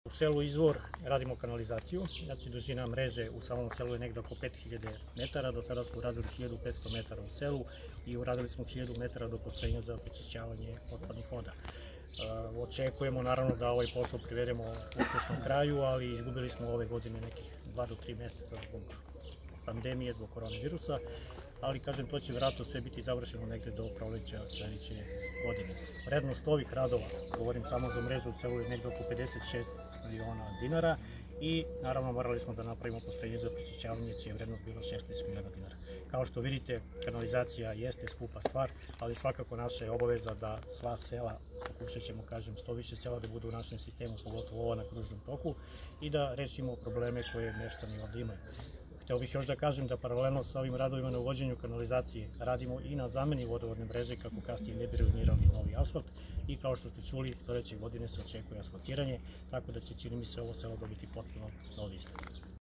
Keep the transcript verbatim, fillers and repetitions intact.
U selu Izvor radimo kanalizaciju, znači dužina mreže u samom selu je negde oko pet hiljada metara, do sada smo uradili hiljadu petsto metara u selu i uradili smo hiljadu metara do postrojenja za prečišćavanje otpadnih voda. Očekujemo naravno da ovaj posao privedemo uspešnom kraju, ali izgubili smo ove godine nekih dva do tri meseca zbog pandemije, zbog koronavirusa, ali kažem to će vjerojatno sve biti završeno negde do proleća sledeće godine. Vrednost ovih radova, govorim samo za mrežu u selu, je negde oko pedeset šest miliona dinara i naravno morali smo da napravimo postrojenje za prečišćavanje čija je vrednost bila šesnaest miliona dinara. Kao što vidite, kanalizacija jeste skupa stvar, ali svakako naša je obaveza da sva sela, pokušat ćemo kažem što više sela da budu u našem sistemu, pogotovo ova na kružnom toku, i da rešimo probleme koje meštani ovde imaju. Hteo bih još da kažem da paralelno sa ovim radovima na uvođenju kanalizacije radimo i na zameni vodovodne mreže kako kasnije ne bi ruinirali novi asfalt i kao što ste čuli, sledeće godine se očekuje asfaltiranje, tako da će čini mi se ovo selo dobiti potpuno